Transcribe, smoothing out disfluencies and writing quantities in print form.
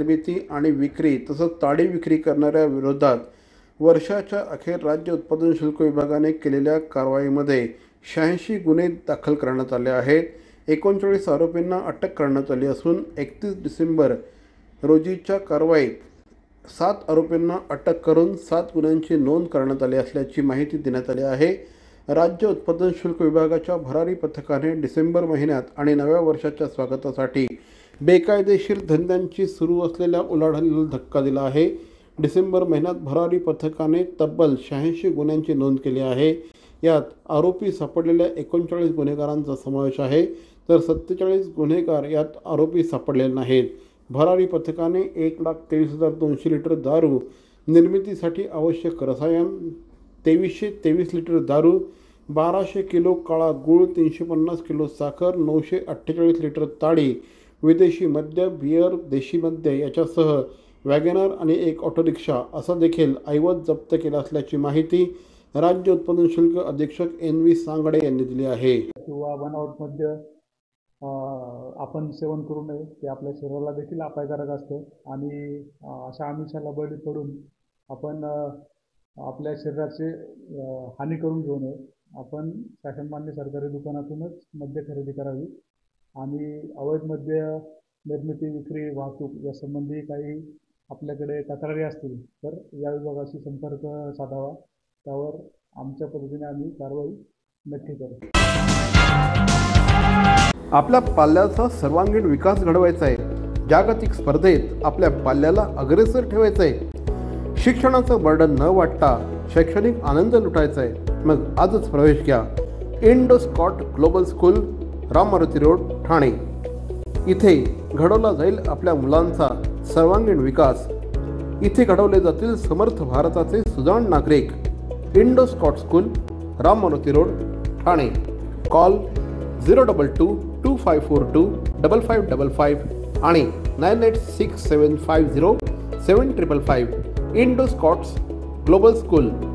निर्मिती आणि विक्री तसंच ताडी विक्री करणाऱ्या विरोधात वर्षाच्या अखेर राज्य उत्पादन शुल्क विभागाने केलेल्या कारवाईमध्ये 86 गुन्हे दाखल करण्यात आले आहेत. 39 आरोपींना अटक करण्यात आली असून 31 डिसेंबर रोजीच्या कारवाईत 7 आरोपींना अटक करून 7 गुन्ह्यांची नोंद करण्यात आली असल्याची माहिती देण्यात आली आहे. राज्य उत्पादन शुल्क विभागाच्या भरारी पथकाने डिसेंबर महिन्यात आणि नव्या वर्षाच्या स्वागतासाठी बेकायदेशीर धंद्यांची सुरू असलेल्या उलाढालीला धक्का दिला आहे. डिसेंबर महिन्यात भरारी पथकाने तब्बल 86 गुन्ह्यांची नोंद केली आहे. यात आरोपी सापडलेल्या 39 गुन्हेगारांचा समावेश आहे, तर 47 गुन्हेगार यात आरोपी सापडलेले नाहीत. भरारी पथकाने 1,23,200 लिटर दारू, निर्मितीसाठी आवश्यक रसायन, 2323 लिटर दारू, 1200 किलो काळा गूळ, 350 किलो साखर, 948 लिटर ताडी, विदेशी मद्य, बियर, देशी मद्य याच्यासह वॅगनर आणि एक ऑटो रिक्षा असा देखील ऐवज जप्त केला असल्याची माहिती राज्य उत्पादन शुल्क अधीक्षक NV सांगडे यांनी दिली आहे. किंवा बनावट मद्य आपण सेवन करू नये, ते आपल्या शरीराला देखील अपायकारक असतं आणि अशा आमिषाला बळी पडून आपण आपल्या शरीराची हानी करून घेऊ नये. आपण शासनमान्य सरकारी दुकानातूनच मद्य खरेदी करावी आणि अवैध मद्य निर्मिती, विक्री, वाहतूक यासंबंधी काही आपल्याकडे तक्रारी असतील तर या विभागाशी संपर्क साधावा. त्यावर आमच्या पद्धतीने आम्ही कारवाई नक्की करू. आपल्या पाल्याचा सर्वांगीण विकास घडवायचा आहे. जागतिक स्पर्धेत आपल्या पाल्याला अग्रेसर ठेवायचं आहे. शिक्षणाचं बर्डन न वाटता शैक्षणिक आनंद लुटायचा आहे. मग आजच प्रवेश घ्या Indoscot global school, Ram Maruti road, Thane. इथे घडवला जाईल आपल्या मुलांचा सर्वांगीण विकास. इथे घडवले जातील समर्थ भारताचे सुजाण नागरिक. Indoscot school, Ram Maruti road, Thane. Call 02225425555 आणि 9867507555. Indoscots global school.